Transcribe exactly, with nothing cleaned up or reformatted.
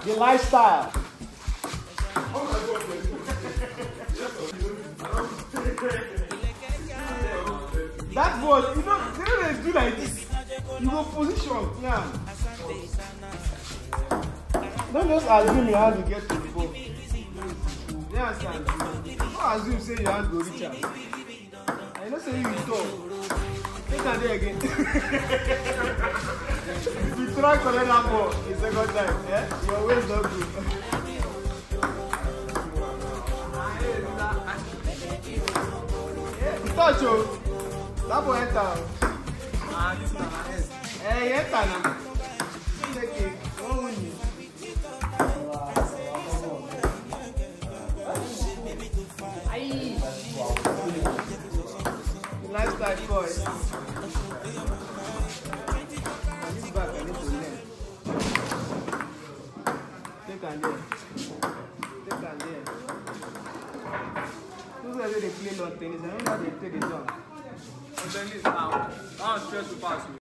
The lifestyle. That ball, you know, you know they do like this. You go position, yeah. Don't just assume your hand will get to the ball. You understand? Don't assume say your hand go reach out. I know say you will talk. Take and there again. If you try collect that ball the second time, eh? Your waist not good. Yeah, touch you. That boy enter. Ah, this is my head. Hey, enter now. Take it. Don't win me. Aye. The lifestyle boy. This back I need to learn. Take and there. Take and there. Those guys they play lawn tennis. I don't know how they take it down. Tennis now. Now stress to pass.